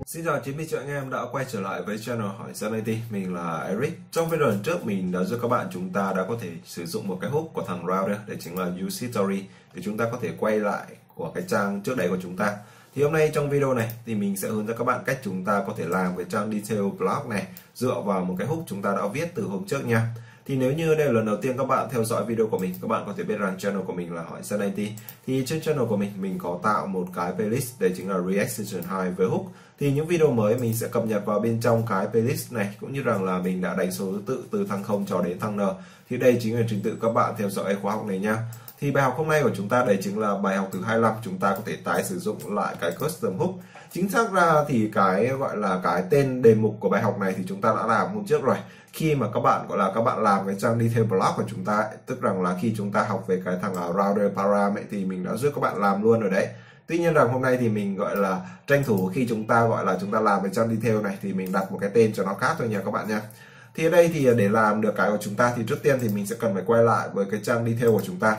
Xin chào 90 triệu anh em đã quay trở lại với channel Hỏi Dân IT. Mình là Eric. Trong video lần trước mình đã giúp các bạn chúng ta đã có thể sử dụng một cái hook của thằng Router, để chính là Use History, để chúng ta có thể quay lại của cái trang trước đấy của chúng ta. Thì hôm nay trong video này thì mình sẽ hướng dẫn các bạn cách chúng ta có thể làm cái trang detail blog này dựa vào một cái hook chúng ta đã viết từ hôm trước nha. Thì nếu như đây là lần đầu tiên các bạn theo dõi video của mình, các bạn có thể biết rằng channel của mình là Hỏi Dân IT. Thì trên channel của mình có tạo một cái playlist, đây chính là React Season 2 với hook. Thì những video mới mình sẽ cập nhật vào bên trong cái playlist này, cũng như rằng là mình đã đánh số thứ tự từ thằng 0 cho đến thằng N. Thì đây chính là trình tự các bạn theo dõi khóa học này nha. Thì bài học hôm nay của chúng ta đây chính là bài học thứ 25, chúng ta có thể tái sử dụng lại cái custom hook. Chính xác ra thì cái gọi là cái tên đề mục của bài học này thì chúng ta đã làm hôm trước rồi. Khi mà các bạn gọi là các bạn làm cái trang detail blog của chúng ta, tức rằng là khi chúng ta học về cái thằng router param ấy, thì mình đã giúp các bạn làm luôn rồi đấy. Tuy nhiên rằng hôm nay thì mình gọi là tranh thủ khi chúng ta gọi là chúng ta làm cái trang detail này thì mình đặt một cái tên cho nó khác thôi nha các bạn nha. Thì ở đây thì để làm được cái của chúng ta thì trước tiên thì mình sẽ cần phải quay lại với cái trang detail của chúng ta.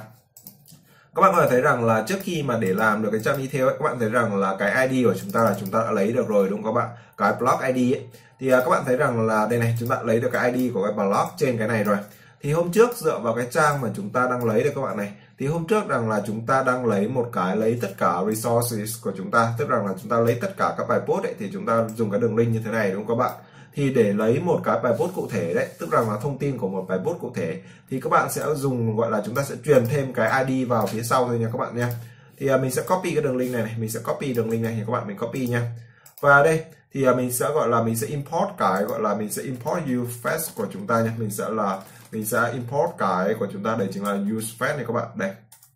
Các bạn có thể thấy rằng là trước khi mà để làm được cái trang detail ấy, các bạn thấy rằng là cái ID của chúng ta là chúng ta đã lấy được rồi đúng không các bạn? Cái blog ID ấy. Thì các bạn thấy rằng là đây này, chúng ta lấy được cái ID của cái blog trên cái này rồi. Thì hôm trước dựa vào cái trang mà chúng ta đang lấy được các bạn này, thì hôm trước rằng là chúng ta đang lấy một cái lấy tất cả resources của chúng ta, tức rằng là chúng ta lấy tất cả các bài post ấy, thì chúng ta dùng cái đường link như thế này đúng không các bạn? Thì để lấy một cái bài post cụ thể đấy, tức rằng là thông tin của một bài post cụ thể, thì các bạn sẽ dùng gọi là chúng ta sẽ truyền thêm cái ID vào phía sau thôi nha các bạn nha. Thì mình sẽ copy cái đường link này, mình sẽ copy đường link này thì các bạn mình copy nha. Và đây thì mình sẽ gọi là mình sẽ import cái gọi là mình sẽ import use fetch của chúng ta nha. Mình sẽ import cái của chúng ta, đây chính là use fetch này các bạn. Đây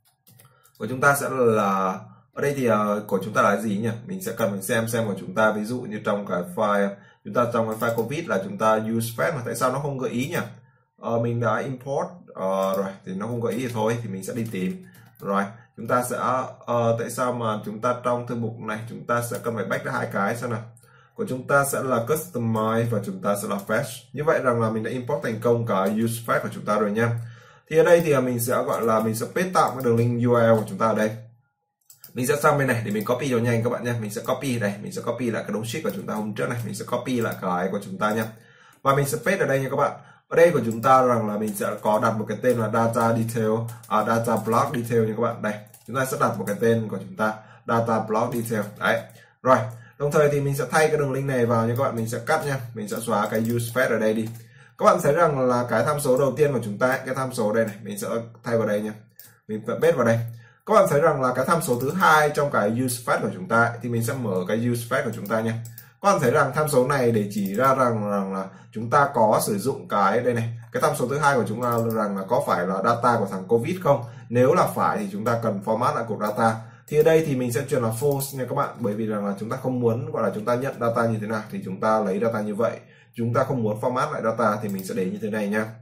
của chúng ta sẽ là ở đây thì của chúng ta là gì nhỉ? Mình sẽ cần mình xem của chúng ta, ví dụ như trong cái file chúng ta, trong cái file covid là chúng ta use fetch mà tại sao nó không gợi ý nhỉ? Mình đã import rồi thì nó không gợi ý thì thôi, thì mình sẽ đi tìm. Rồi chúng ta sẽ tại sao mà chúng ta trong thư mục này chúng ta sẽ cần phải back ra hai cái xem nào. Của chúng ta sẽ là customize và chúng ta sẽ là fetch. Như vậy rằng là mình đã import thành công cái use fetch của chúng ta rồi nha. Thì ở đây thì mình sẽ gọi là mình sẽ paste tạo cái đường link URL của chúng ta ở đây. Mình sẽ sang bên này để mình copy cho nhanh các bạn nha. Mình sẽ copy đây, mình sẽ copy lại cái đống sheet của chúng ta hôm trước này, mình sẽ copy lại cái của chúng ta nha. Và mình sẽ paste ở đây nha các bạn. Ở đây của chúng ta rằng là mình sẽ có đặt một cái tên là data detail, data block detail nha các bạn. Đây, chúng ta sẽ đặt một cái tên của chúng ta data block detail. Đấy. Rồi, đồng thời thì mình sẽ thay cái đường link này vào nha các bạn, mình sẽ cắt nha. Mình sẽ xóa cái use fetch ở đây đi. Các bạn thấy rằng là cái tham số đầu tiên của chúng ta, cái tham số đây này, mình sẽ thay vào đây nha. Mình sẽ paste vào đây. Các bạn thấy rằng là cái tham số thứ hai trong cái use fetch của chúng ta thì mình sẽ mở cái use fetch của chúng ta nha. Các bạn thấy rằng tham số này để chỉ ra rằng là chúng ta có sử dụng cái đây này, cái tham số thứ hai của chúng ta rằng là có phải là data của thằng covid không. Nếu là phải thì chúng ta cần format lại cục data. Thì ở đây thì mình sẽ truyền là false nha các bạn, bởi vì rằng là chúng ta không muốn gọi là chúng ta nhận data như thế nào thì chúng ta lấy data như vậy. Chúng ta không muốn format lại data thì mình sẽ để như thế này nha.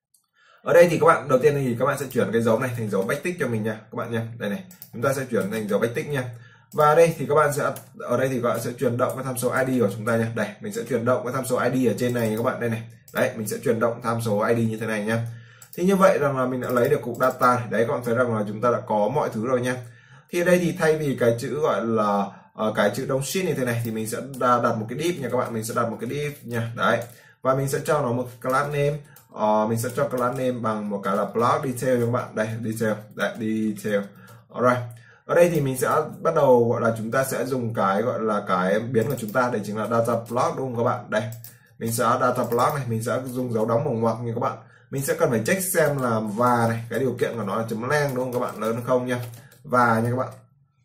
Ở đây thì các bạn đầu tiên thì các bạn sẽ chuyển cái dấu này thành dấu backtick cho mình nha các bạn nha. Đây này, chúng ta sẽ chuyển thành dấu backtick nha. Và đây thì các bạn sẽ ở đây thì các bạn sẽ chuyển động cái tham số ID của chúng ta nha. Đây, mình sẽ chuyển động cái tham số ID ở trên này nha các bạn, đây này. Đấy, mình sẽ chuyển động tham số ID như thế này nha. Thì như vậy rằng là mình đã lấy được cục data này. Đấy, các bạn thấy rằng là chúng ta đã có mọi thứ rồi nha. Thì ở đây thì thay vì cái chữ gọi là cái chữ đóng sheet như thế này thì mình sẽ đặt một cái div nha các bạn, mình sẽ đặt một cái div nha. Đấy. Và mình sẽ cho nó một class name. Mình sẽ cho class name bằng một cái là blog detail cho các bạn. Đây, detail. Đấy, detail. Alright. Ở đây thì mình sẽ bắt đầu gọi là chúng ta sẽ dùng cái gọi là cái biến của chúng ta, đây chính là data blog đúng không các bạn? Đây. Mình sẽ data blog này, mình sẽ dùng dấu đóng bằng ngoặc như các bạn. Mình sẽ cần phải check xem là và này, cái điều kiện của nó là chấm lang đúng không các bạn? Lớn hơn không nha. Và nha các bạn.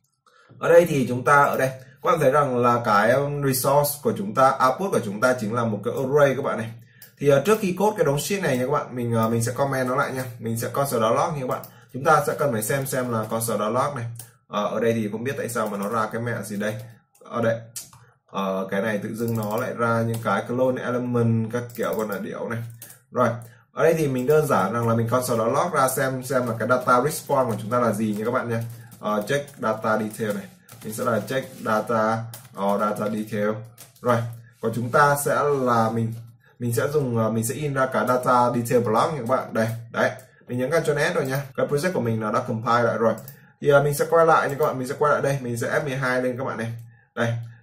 Ở đây thì chúng ta ở đây các bạn thấy rằng là cái resource của chúng ta, output của chúng ta chính là một cái array các bạn này. Thì trước khi code cái đống sheet này nha các bạn, mình sẽ comment nó lại nha. Mình sẽ console log nha các bạn. Chúng ta sẽ cần phải xem là console log này. Ở đây thì không biết tại sao mà nó ra cái mẹ gì đây. Ở đây. Cái này tự dưng nó lại ra những cái clone element các kiểu còn là điệu này. Rồi. Ở đây thì mình đơn giản rằng là mình console log ra xem là cái data response của chúng ta là gì nha các bạn nha. Check data detail này. Mình sẽ là check data detail. Rồi. Còn chúng ta sẽ là mình sẽ dùng mình sẽ in ra cả data detail block nha các bạn. Đây, đấy. Mình nhấn Ctrl S rồi nha. Cái project của mình đã compile lại rồi. Thì mình sẽ quay lại nha các bạn, mình sẽ quay lại đây, mình sẽ F12 lên các bạn này. Đây.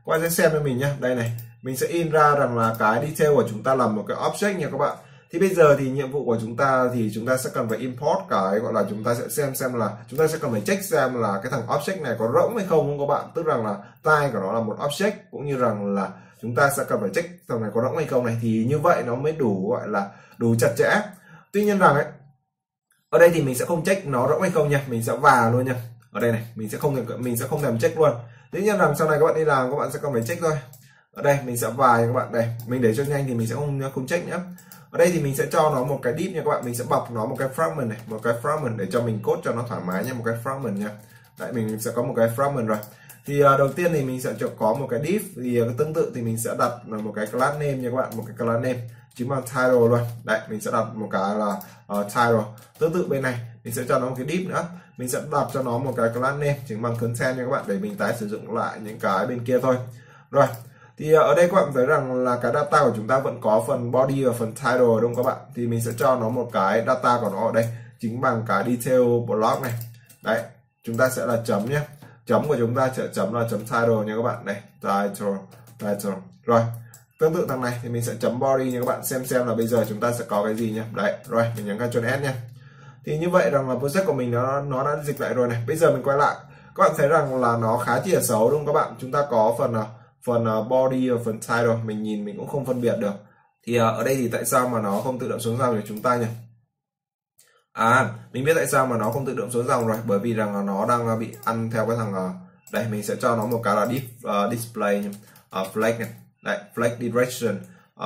Các bạn sẽ xem cho mình nhé. Đây này, mình sẽ in ra rằng là cái detail của chúng ta là một cái object nha các bạn. Thì bây giờ thì nhiệm vụ của chúng ta thì chúng ta sẽ cần phải import cái gọi là chúng ta sẽ xem là chúng ta sẽ cần phải check xem là cái thằng object này có rỗng hay không các bạn. Tức rằng là type của nó là một object, cũng như rằng là chúng ta sẽ cần phải check thằng này có rỗng hay không này, thì như vậy nó mới đủ gọi là đủ chặt chẽ. Tuy nhiên rằng ấy, ở đây thì mình sẽ không check nó rỗng hay không nha, mình sẽ vào luôn nha. Ở đây này mình sẽ không thèm check luôn. Tuy nhiên rằng sau này các bạn đi làm các bạn sẽ cần phải check thôi. Ở đây mình sẽ vào các bạn, đây mình để cho nhanh thì mình sẽ không check nữa. Ở đây thì mình sẽ cho nó một cái div nha các bạn, mình sẽ bọc nó một cái fragment này, một cái fragment để cho mình code cho nó thoải mái nha, một cái fragment nha. Đấy, mình sẽ có một cái fragment rồi. Thì đầu tiên thì mình sẽ có một cái div, thì tương tự thì mình sẽ đặt một cái class name nha các bạn, một cái class name chính bằng title luôn. Đấy, mình sẽ đặt một cái là title. Tương tự bên này mình sẽ cho nó một cái div nữa, mình sẽ đặt cho nó một cái class name chính bằng content nha các bạn, để mình tái sử dụng lại những cái bên kia thôi. Rồi, thì ở đây các bạn thấy rằng là cái data của chúng ta vẫn có phần body và phần title đúng không các bạn. Thì mình sẽ cho nó một cái data của nó ở đây chính bằng cái detail block này. Đấy, chúng ta sẽ là chấm nhé, chấm của chúng ta sẽ chấm là chấm title nha các bạn. Đây, title. Rồi, tương tự thằng này thì mình sẽ chấm body nha các bạn, xem là bây giờ chúng ta sẽ có cái gì nhé. Đấy, rồi mình nhấn Ctrl S nha. Thì như vậy rằng là project của mình nó đã dịch lại rồi này. Bây giờ mình quay lại, các bạn thấy rằng là nó khá chi là xấu đúng không các bạn. Chúng ta có phần body và phần title, mình nhìn mình cũng không phân biệt được. Thì ở đây thì tại sao mà nó không tự động xuống dòng cho chúng ta nhỉ? Mình biết tại sao mà nó không tự động xuống dòng rồi, bởi vì rằng là nó đang bị ăn theo cái thằng đây, mình sẽ cho nó một cái là display flag này. Đấy, flag direction,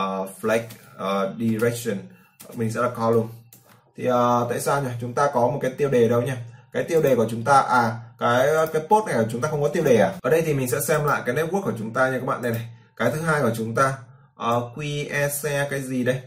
direction mình sẽ là column. Thì tại sao nhỉ? Chúng ta có một cái tiêu đề đâu nhỉ? Cái tiêu đề của chúng ta cái post này của chúng ta không có tiêu đề à? Ở đây thì mình sẽ xem lại cái network của chúng ta nha các bạn. Đây này, cái thứ hai của chúng ta QEC cái gì đây?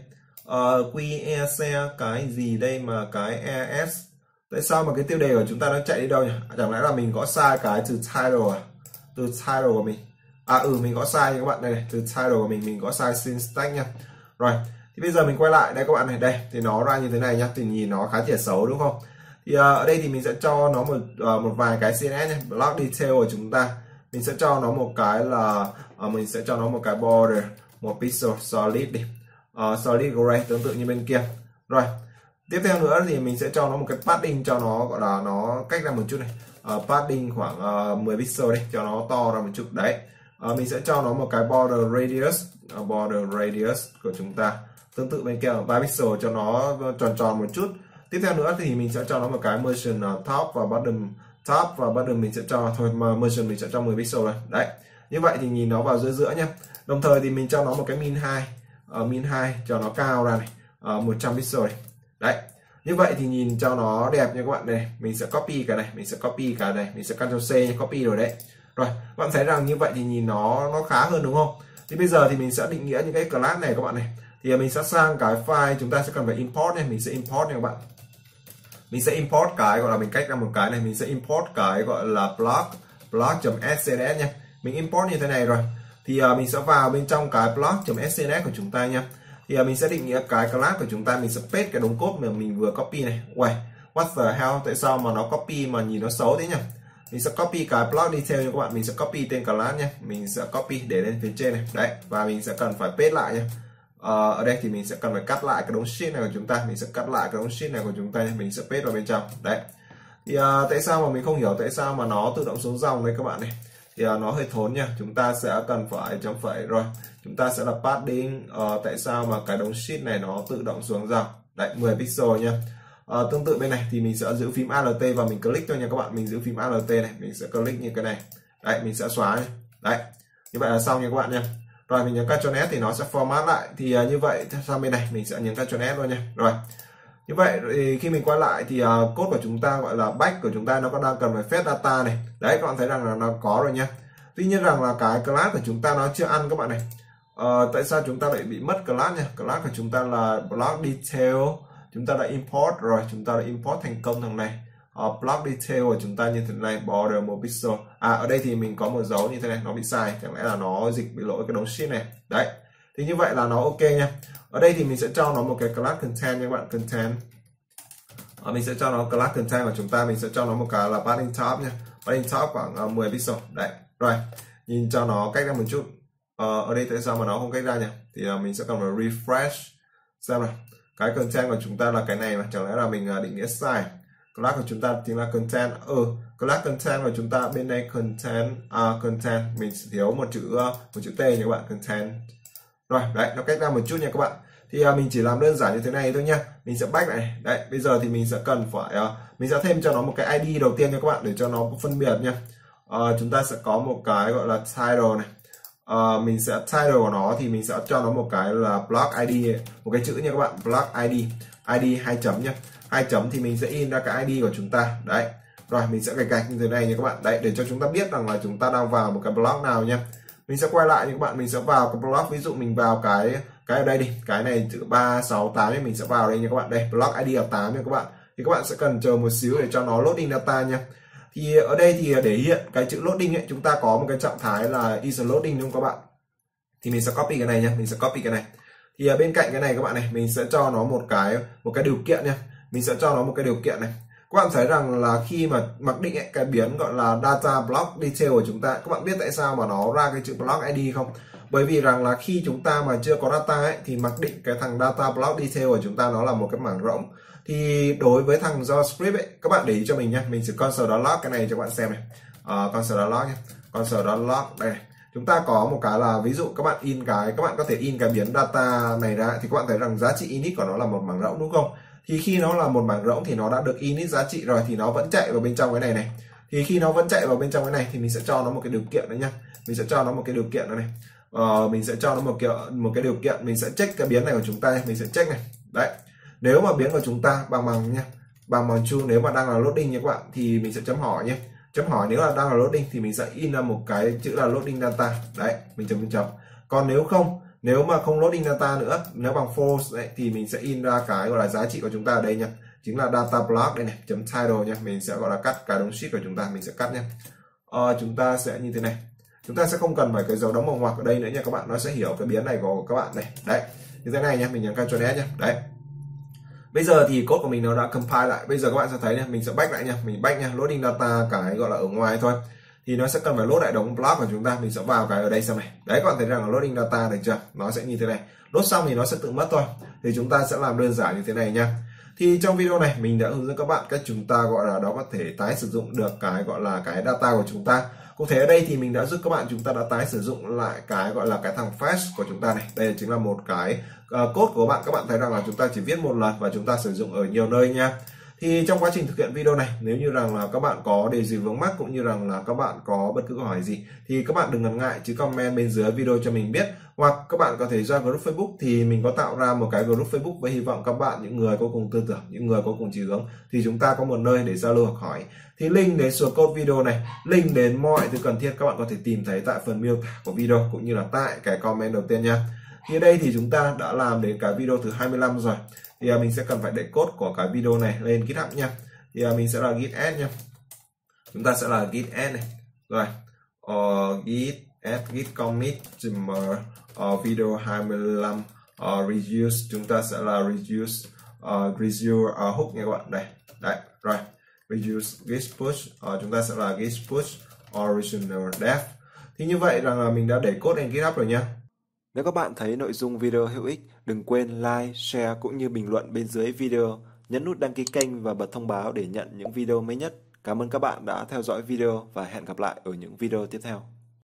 QEC cái gì đây mà cái ES? Tại sao mà cái tiêu đề của chúng ta nó chạy đi đâu nhỉ? Chẳng lẽ là mình gõ sai cái từ title à? Từ title của mình. Mình gõ sai nha các bạn. Đây này, từ title của mình gõ sai syntax nha. Rồi, thì bây giờ mình quay lại đây các bạn này, đây thì nó ra như thế này nhá, thì nhìn nó khá trẻ xấu đúng không? Thì ở đây thì mình sẽ cho nó một vài cái CSS nhé. Block detail của chúng ta mình sẽ cho nó một cái là mình sẽ cho nó một cái border, một pixel solid đi, solid gray tương tự như bên kia. Rồi, tiếp theo nữa thì mình sẽ cho nó một cái padding cho nó gọi là nó cách ra một chút này, padding khoảng 10 pixel đi, cho nó to ra một chút đấy. Mình sẽ cho nó một cái border radius của chúng ta tương tự bên kia là 3 pixel cho nó tròn tròn một chút. Tiếp theo nữa thì mình sẽ cho nó một cái margin top và bottom mình sẽ cho thôi, mà margin mình sẽ cho 10 pixel rồi. Đấy, như vậy thì nhìn nó vào giữa nhá. Đồng thời thì mình cho nó một cái min 2 cho nó cao ra này, 100 pixel này. Đấy, như vậy thì nhìn cho nó đẹp nha các bạn. Đây, mình sẽ copy cái này, mình sẽ Ctrl C copy rồi đấy. Rồi, các bạn thấy rằng như vậy thì nhìn nó khá hơn đúng không? Thì bây giờ thì mình sẽ định nghĩa những cái class này các bạn này. Thì mình sẽ sang cái file, chúng ta sẽ cần phải import này, mình sẽ import nha các bạn. Mình sẽ import cái gọi là mình cách ra một cái này, mình sẽ import cái gọi là block.scns nha. Mình import như thế này rồi. Thì mình sẽ vào bên trong cái block.scns của chúng ta nha. Thì mình sẽ định nghĩa cái class của chúng ta, mình sẽ paste cái đống code mà mình vừa copy này. Uầy, what the hell, tại sao mà nó copy mà nhìn nó xấu thế nhỉ? Mình sẽ copy cái block detail nha các bạn, mình sẽ copy tên class nhé, mình sẽ copy để lên phía trên này. Đấy, và mình sẽ cần phải paste lại nha. Ở đây thì mình sẽ cần phải cắt lại cái đống sheet này của chúng ta, mình sẽ cắt lại cái đống sheet này của chúng ta, mình sẽ paste vào bên trong. Đấy, thì tại sao mà mình không hiểu tại sao mà nó tự động xuống dòng đấy các bạn này, thì nó hơi thốn nha. Chúng ta sẽ cần phải chấm phẩy rồi, chúng ta sẽ là padding. Tại sao mà cái đống sheet này nó tự động xuống dòng? Đấy, 10 pixel nha. Tương tự bên này thì mình sẽ giữ phím Alt và mình click thôi nha các bạn, mình giữ phím Alt này, mình sẽ click như cái này. Đấy, mình sẽ xóa này. Đấy, như vậy là xong nha các bạn nha. Rồi mình nhấn Ctrl S thì nó sẽ format lại. Thì như vậy sang bên này mình sẽ nhấn Ctrl S luôn nha. Rồi, như vậy thì khi mình quay lại thì code của chúng ta gọi là back của chúng ta nó có đang cần phải fetch data này. Đấy, các bạn thấy rằng là nó có rồi nha. Tuy nhiên rằng là cái class của chúng ta nó chưa ăn các bạn này. Tại sao chúng ta lại bị mất class nha? Class của chúng ta là block detail, chúng ta đã import rồi, chúng ta đã import thành công thằng này. Block detail của chúng ta như thế này, border 1 pixel. Ở đây thì mình có một dấu như thế này, nó bị sai, chẳng lẽ là nó dịch bị lỗi cái đống sheet này. Đấy, thì như vậy là nó ok nha. Ở đây thì mình sẽ cho nó một cái class content nha các bạn, content. Mình sẽ cho nó class content của chúng ta, mình sẽ cho nó một cái là padding top nha, padding top khoảng 10 pixel. Đấy, rồi nhìn cho nó cách ra một chút. Ở đây tại sao mà nó không cách ra nhỉ? Thì mình sẽ cần phải refresh xem nào. Cái content của chúng ta là cái này mà, chẳng lẽ là mình định nghĩa sai? Class của chúng ta chính là content. Class content của chúng ta bên đây content mình thiếu một chữ T nha các bạn, content. Rồi đấy, nó cách ra một chút nha các bạn. Thì mình chỉ làm đơn giản như thế này thôi nha. Mình sẽ back lại. Đấy, bây giờ thì mình sẽ cần phải mình sẽ thêm cho nó một cái ID đầu tiên nha các bạn, để cho nó phân biệt nha. Chúng ta sẽ có một cái gọi là title này. Mình sẽ title của nó thì mình sẽ cho nó một cái là block ID, một cái chữ nha các bạn, block ID 2 chấm nhá. 2 chấm thì mình sẽ in ra cái ID của chúng ta. Đấy. Rồi mình sẽ gạch như thế này nha các bạn. Đấy, để cho chúng ta biết rằng là chúng ta đang vào một cái block nào nha. Mình sẽ quay lại nha các bạn, mình sẽ vào cái block, ví dụ mình vào cái ở đây đi, cái này chữ 368 thì mình sẽ vào đây nha các bạn. Đây, block ID là 8 nha các bạn. Thì các bạn sẽ cần chờ một xíu để cho nó loading data nha. Thì ở đây thì để hiện cái chữ loading ấy, chúng ta có một cái trạng thái là is loading đúng không các bạn? Thì mình sẽ copy cái này nha, mình sẽ copy cái này. Thì bên cạnh cái này các bạn này, mình sẽ cho nó một cái điều kiện nha. Mình sẽ cho nó một cái điều kiện này. Các bạn thấy rằng là khi mà mặc định ấy, cái biến gọi là data block detail của chúng ta, các bạn biết tại sao mà nó ra cái chữ block ID không? Bởi vì rằng là khi chúng ta mà chưa có data ấy, thì mặc định cái thằng data block detail của chúng ta nó là một cái mảng rỗng. Thì đối với thằng JavaScript ấy, các bạn để ý cho mình nhé, mình sẽ console.log cái này cho các bạn xem này. Console.log nhé, console.log đây này. Chúng ta có một cái là ví dụ các bạn có thể in cái biến data này ra, thì các bạn thấy rằng giá trị init của nó là một mảng rỗng đúng không? Thì khi nó là một mảng rỗng thì nó đã được init giá trị rồi, thì nó vẫn chạy vào bên trong cái này này. Thì khi nó vẫn chạy vào bên trong cái này thì mình sẽ cho nó một cái điều kiện nữa nhá. Mình sẽ cho nó một cái điều kiện nữa này. Mình sẽ cho nó một cái điều kiện, mình sẽ check cái biến này của chúng ta, mình sẽ check này. Đấy. Nếu mà biến của chúng ta bằng nha, bằng true, nếu mà đang là loading nha các bạn, thì mình sẽ chấm hỏi nhé. Chấm hỏi nếu là đang là loading thì mình sẽ in ra một cái chữ là loading data. Đấy, mình chấm. Còn nếu mà không loading data nữa, nếu bằng false đấy, thì mình sẽ in ra cái gọi là giá trị của chúng ta ở đây nha, chính là data block đây này, chấm title nha. Mình sẽ gọi là cắt cái đống sheet của chúng ta, mình sẽ cắt nha. Chúng ta sẽ như thế này, chúng ta sẽ không cần phải cái dấu đóng bằng ngoặc ở đây nữa nha các bạn, nó sẽ hiểu cái biến này của các bạn này. Đấy, như thế này nha, mình nhấn Ctrl S nha. Đấy. Bây giờ thì code của mình nó đã compile lại. Bây giờ các bạn sẽ thấy nha, mình sẽ back lại nha, mình back nha, loading data cái gọi là ở ngoài thôi. Thì nó sẽ cần phải load lại đống block của chúng ta, mình sẽ vào cái ở đây xem này. Đấy, các bạn thấy rằng là loading data được chưa? Nó sẽ như thế này. Load xong thì nó sẽ tự mất thôi. Thì chúng ta sẽ làm đơn giản như thế này nha. Thì trong video này mình đã hướng dẫn các bạn cách chúng ta gọi là đó có thể tái sử dụng được cái gọi là cái data của chúng ta. Cụ thể ở đây thì mình đã giúp các bạn chúng ta đã tái sử dụng lại cái gọi là cái thằng fetch của chúng ta này. Đây chính là một cái code của bạn. Các bạn thấy rằng là chúng ta chỉ viết một lần và chúng ta sử dụng ở nhiều nơi nha. Thì trong quá trình thực hiện video này, nếu như rằng là các bạn có đề gì vướng mắc cũng như rằng là các bạn có bất cứ câu hỏi gì thì các bạn đừng ngần ngại chứ comment bên dưới video cho mình biết, hoặc các bạn có thể join group Facebook. Thì mình có tạo ra một cái group Facebook với hy vọng các bạn, những người có cùng tư tưởng, những người có cùng chí hướng, thì chúng ta có một nơi để giao lưu học hỏi. Thì link đến source code video này, link đến mọi thứ cần thiết các bạn có thể tìm thấy tại phần miêu tả của video cũng như là tại cái comment đầu tiên nha. Thì ở đây thì chúng ta đã làm đến cái video thứ 25 rồi. Thì mình sẽ cần phải để code của cái video này lên GitHub nha. Thì mình sẽ là git add nha. Chúng ta sẽ là git add này. Rồi. Git add git commit video 25 reuse, chúng ta sẽ là reuse hook nha các bạn. Đây. Đấy, rồi. Reuse git push, chúng ta sẽ là git push original def. Thì như vậy rằng là mình đã để code lên GitHub rồi nha. Nếu các bạn thấy nội dung video hữu ích, đừng quên like, share cũng như bình luận bên dưới video, nhấn nút đăng ký kênh và bật thông báo để nhận những video mới nhất. Cảm ơn các bạn đã theo dõi video và hẹn gặp lại ở những video tiếp theo.